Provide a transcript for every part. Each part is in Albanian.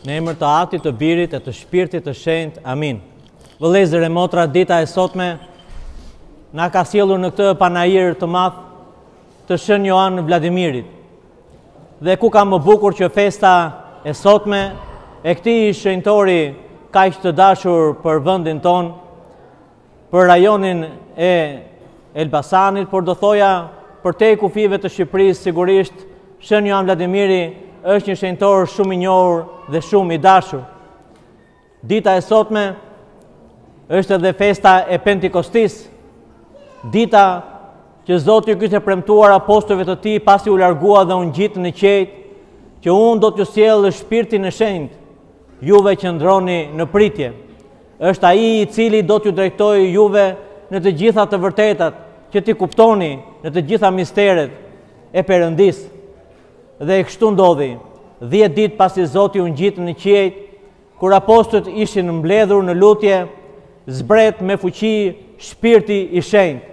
Në emër të Atit, të Birit e të Shpirtit të Shenjtë. Amin. Vëllezër e motra, dita e sotme na ka sjellur në këtë panajir të madh të Shën Joan Vladimirit. Dhe ku ka më bukur që festa e sotme e këtij shenjtori kaq të dashur për vendin ton, për rajonin e Elbasanit, por do thoja për te kufive të Shqipërisë, sigurisht Shën Joan Vladimiri është një shenjtor shumë i njohur dhe shumë i dashur. Dita e sotme është edhe festa e Pendikostisë, dita që Zoti ju kishte premtuar apostujve të tij pasi u largua dhe u ngjit në qejt, që unë do t'ju sjell Shpirtin e Shenjtë, juve që ndroni në pritje. Është ai i cili do t'ju drejtojë juve në të gjitha të vërtetat, që ti kuptoni në të gjitha misteret e Perëndisë. Dhe kështu ndodhi, 10 ditë pasi Zoti u ngjit në qejt, kur apostujt ishin mbledhur në lutje, zbret me fuqi Shpirti i Shenjtë.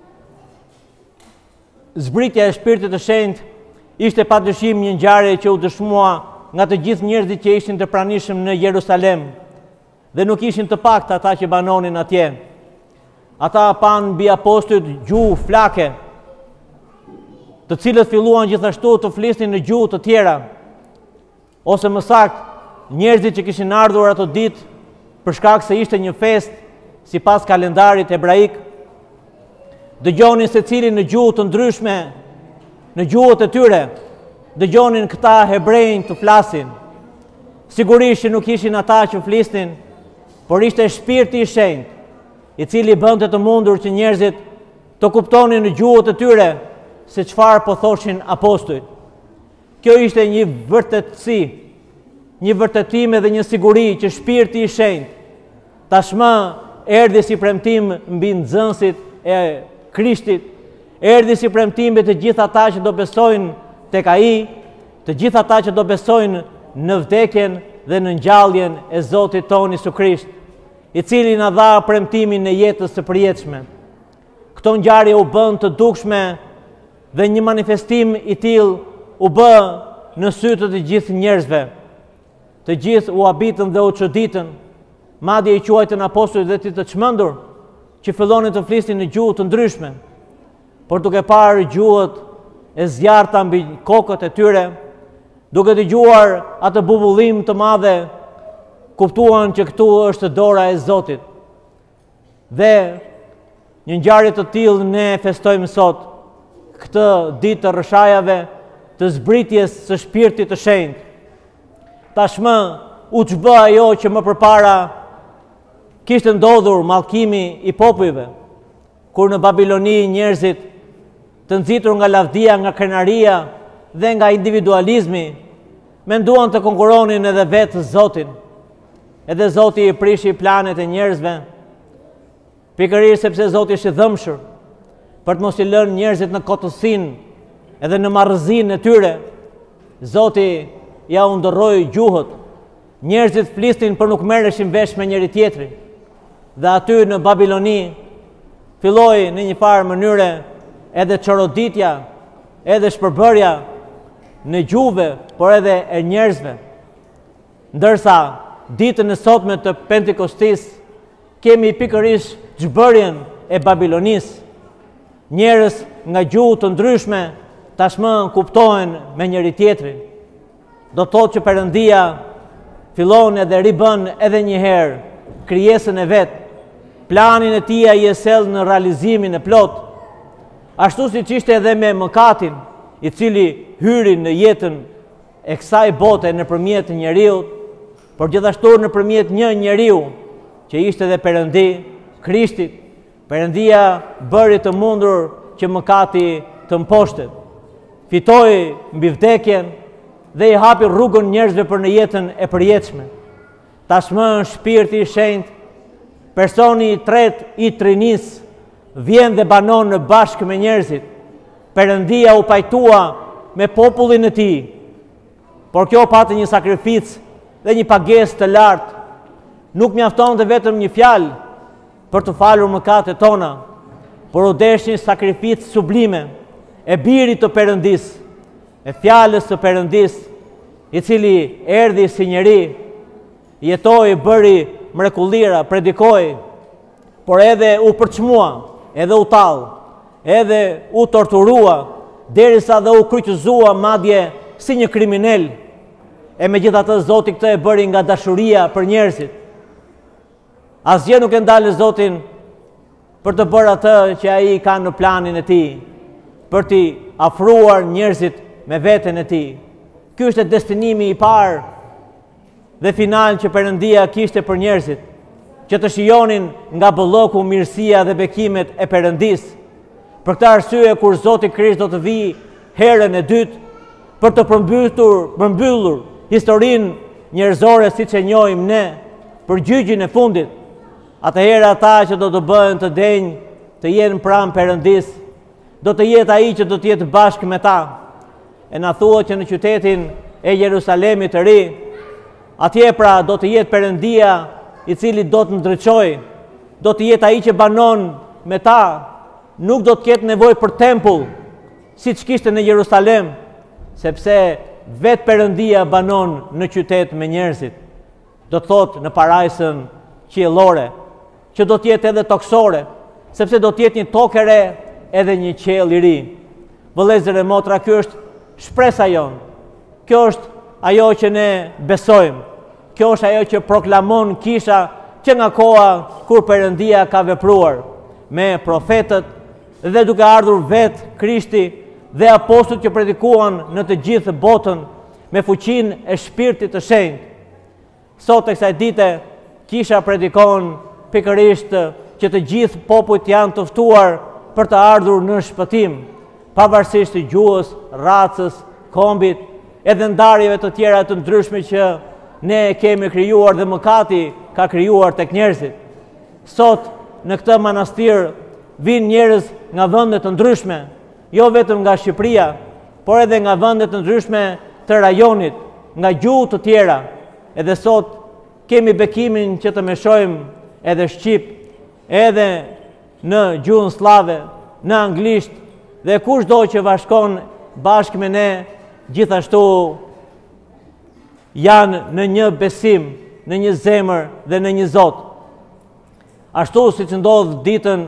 Zbritja e Shpirtit të Shenjtë ishte padyshim një ngjarje që u dëshmua nga të gjithë njerëzit që ishin të pranishëm në Jerusalem, dhe nuk ishin të paktë ata që banonin atje. Ata pan mbi apostujt gjuhë flake, të cilët filluan gjithashtu të flisnin në gjuhë të tjera, ose më saktë, njerëzit që kishin ardhur ato ditë për shkak se ishte një festë sipas kalendarit hebraik, dëgjonin secili në gjuhë të ndryshme, në gjuhët e tyre, dëgjonin këta hebrejnë të flasin. Sigurisht që nuk ishin ata që flisnin, por ishte Shpirti i Shenjtë, i cili bënte të mundur që njerëzit të kuptonin në gjuhët e tyre se çfarë po thoshin apostujt. Kjo ishte një vërtetësi, një vërtetim dhe një siguri që Shpirti i Shenjtë tashmë erdhi si premtim mbi nxënësit e Krishtit, erdhi si premtim mbi të gjithë ata që do besojnë tek ai, të gjithë ata që do besojnë në vdekjen dhe në ngjalljen e Zotit tonë Jezu Krisht, i cili na dha premtimin e jetës së përjetshme. Këto ngjarje u bën të dukshme dhe një manifestim i tillë u bë në sy të gjithë njerëzve. Të gjithë u habitën dhe u çuditën, madje i quajtën apostujt dhe të çmendur, që fillonin të flisnin në gjuhë të ndryshme, por duke parë gjuhët e zjarta mbi kokët e tyre, duke dëgjuar atë bubullim të madhe, kuptuan që këtu është dora e Zotit. Dhe një ngjarje të tillë ne festojmë sot, këtë ditë të rrëshajave të zbritjes së Shpirtit të Shenjtë. Tashmë u çbë ajo që më përpara kishte ndodhur, mallkimi i popujve, kur në Babiloni njerëzit të nxitur nga lavdia, nga krenaria dhe nga individualizmi, menduan të konkuronin edhe vetë Zotin. Edhe Zoti i prishi planet e njerëzve, pikërisht sepse Zoti është i dhëmshër për të mos i lënë njerëzit në kotësinë edhe në marrëzinë e tyre. Zoti ja u ndorroi gjuhët. Njerëzit flisnin por nuk merreshin vesh me njëri tjetrin. Dhe aty në Babiloni filloi në një farë mënyre edhe çoroditja, edhe shpërbërja në gjuhëve, por edhe e njerëzve. Ndërsa ditën e sotme të Pendikostisë kemi pikërisht zbërjen e Babilonisë. Njerëz nga gjuhë të ndryshme tashmë kuptohen me njëri tjetrin. Do thotë që Perëndia fillon edhe ribën edhe një herë krijesën e vet, planin e tij ai e sjell në realizimin e plot. Ashtu siç ishte edhe me mëkatin, i cili hyri në jetën e kësaj bote nëpërmjet njeriut, por gjithashtu nëpërmjet një njeriu që ishte edhe Perëndi, Krishtit. Perëndia bëri të mundur që mëkati të mposhtet, fitoi mbi vdekjen dhe i hapi rrugën njerëzve për në jetën e përjetshme. Tashmë Shpirti i Shenjtë, personi i tretë i Trinisë, vjen dhe banon në bashkë me njerëzit. Perëndia u pajtua me popullin e tij, por kjo pati një sakrificë dhe një pagesë të lartë. Nuk mjaftonte vetëm një fjalë për të falur mëkatet tona, por u desh një sakrificë sublime e birit të Perëndisë, e fjalës së Perëndisë, i cili erdhi si njeri jetoi, bëri mrekullira, predikoi, por edhe u përçmua, edhe u tall, edhe u torturua, derisa dhe u kryqëzua madje si një kriminal. E megjithatë Zoti këtë e bëri nga dashuria për njerëzit. Asgjë nuk e ndalë Zotin për të bërë atë që ai ka në planin e tij, për t'i afruar njerëzit me veten e tij. Ky është destinimi i parë dhe final që Perëndia kishte për njerëzit, që të shijonin nga bolloku mirësia dhe bekimet e Perëndisë. Për këtë arsye kur Zoti Krisht do të vijë herën e dytë për të përmbyllur historinë njerëzore siç e njohim ne për gjyqin e fundit, atëherë ata që do të bëhen të denj të jenë pranë Perëndisë, do të jetë ai që do të jetë bashkë me ta. E na thuhet që në qytetin e Jerusalemit të ri, atje pra do të jetë Perëndia i cili do të ndriçojë, do të jetë ai që banon me ta, nuk do të ketë nevojë për tempull, siç kishte në Jerusalem, sepse vetë Perëndia banon në qytet me njerëzit. Do të thotë në parajsën qiellore, që do të jetë edhe toksore, sepse do të jetë një tokë e re edhe një qiell i ri. Vëllezër e motra, kjo është shpresa jonë. Kjo është ajo që ne besojmë. Kjo është ajo që proklamon kisha që nga koha kur Perëndia ka vepruar me profetët dhe duke ardhur vetë Krishti dhe apostujt që predikuan në të gjithë botën me fuqinë e Shpirtit të Shenjtë. Sot e kësaj dite kisha predikon pikërisht që të gjithë popujt janë të ftuar për të ardhur në shpëtim, pavarësisht të gjuhës, racës, kombit, edhe ndarjeve të tjera të ndryshme që ne kemi krijuar dhe mëkati ka krijuar tek njerëzit. Sot në këtë manastir vinë njerëz nga vende të ndryshme, jo vetëm nga Shqipëria, por edhe nga vende të ndryshme të rajonit, nga gjuhë të tjera. Edhe sot kemi bekimin që të meshojmë edhe shqip, edhe në gjuhën slave, në anglisht, dhe kushdo që bashkon bashkë me ne, gjithashtu janë në një besim, në një zemër dhe në një Zot. Ashtu si që ndodhë ditën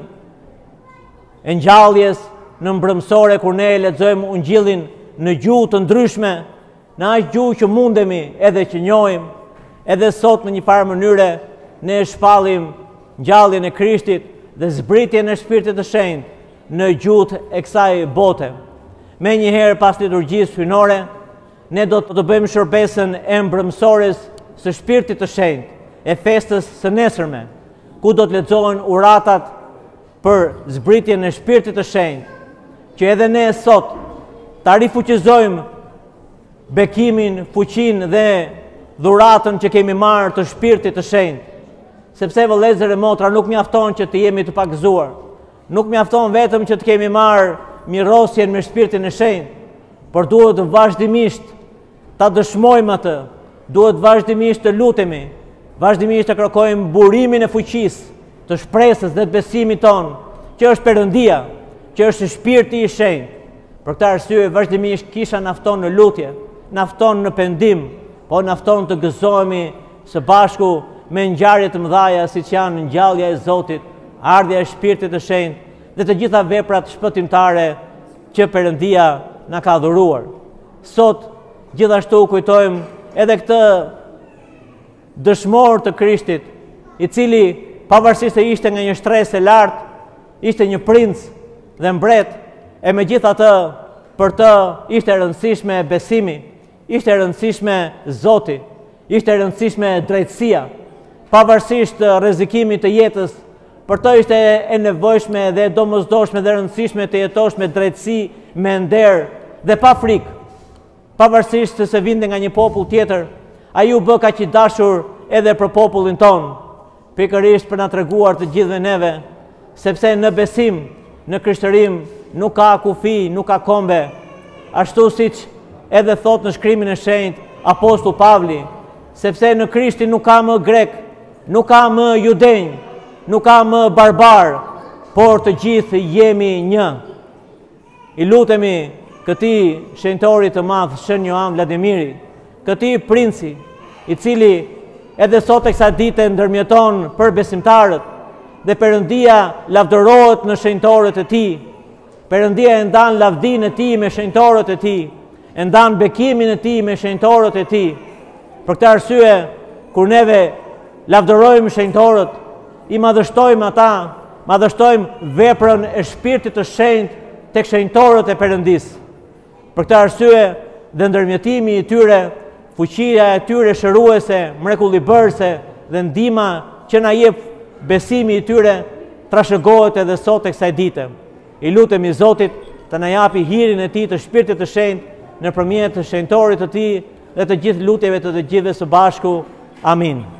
e ngjalljes në mbrëmsore, kur ne lexojmë ungjillin në gjuhë të ndryshme, në aq gjuhë që mundemi edhe që njohim, edhe sot në një farë mënyre ne shpallim ngjalljen e Krishtit dhe zbritjen e Shpirtit të Shenjtë në gjuhët e kësaj bote. Me njëherë pas liturgjisë hyjnore, ne do të bëjmë shërbesën e mbrëmsores së Shpirtit të Shenjtë, e festës së nesërme, ku do të lexohen uratat për zbritjen e Shpirtit të Shenjtë, që edhe ne sot ta rifuqizojmë bekimin, fuqinë dhe dhuratën që kemi marrë të Shpirtit të Shenjtë. Sepse vëllezër e motra, nuk mjafton që të jemi të pakëzuar. Nuk mjafton vetëm që të kemi marrë mirosjen me Shpirtin e Shenjtë, por duhet vazhdimisht ta dëshmojmë atë, duhet vazhdimisht të lutemi, vazhdimisht të kërkojmë burimin e fuqisë, të shpresës dhe të besimit tonë, që është Perëndia, që është Shpirti i Shenjtë. Për këtë arsye vazhdimisht kisha na fton në lutje, na fton në pendim, po na fton të gëzohemi së bashku me ngjarje të mëdha siç janë ngjallja e Zotit, ardhja e Shpirtit të Shenjtë dhe të gjitha veprat shpëtimtare që Perëndia na ka dhuruar. Sot gjithashtu kujtojmë edhe këtë dëshmor të Krishtit, i cili pavarësisht se ishte nga një shtresë e lartë, ishte një princ dhe mbret, e megjithatë për të ishte e rëndësishme besimi, ishte e rëndësishme Zoti, ishte e rëndësishme drejtësia, pavarësisht rrezikimit të jetës, për të ishte e nevojshme dhe domosdoshme dhe rëndësishme të jetosh me drejtësi, me nder dhe pa frikë. Pavarësisht se vinte nga një popull tjetër, ai u bë kaq i dashur edhe për popullin ton, pikërisht për na treguar të gjithëve neve, sepse në besim, në krishtërim nuk ka kufi, nuk ka kombe, ashtu siç edhe thot në shkrimin e shenjtë Apostulli Pavli, sepse në Krishtin nuk ka më grek, nuk ka më judenj, nuk ka më barbar, por të gjithë jemi një. I lutemi këtij shenjtori të madh, Shën Joan Vladimirit, këtij princi, i cili edhe sot e kësaj dite ndërmjeton për besimtarët dhe Perëndia lavdërohet në shenjtorët e tij. Perëndia e ndan lavdinë e tij me shenjtorët e tij, e ndan bekimin e tij me shenjtorët e tij. Për këtë arsye, kur neve lavdërojmë shenjtorët, i madhështojmë ata, madhështojmë veprën e Shpirtit të Shenjtë tek shenjtorët e Perëndisë. Për këtë arsye, dhe ndërmjetimi i tyre, fuqia e tyre shëruese, mrekullibërëse dhe ndihma që na jep besimi i tyre trashëgohet edhe sot e kësaj dite. I lutemi Zotit të na japi hirin e tij të Shpirtit të Shenjtë nëpërmjet të shenjtorit të tij dhe të gjithë lutjeve të gjithëve së bashku. Amin.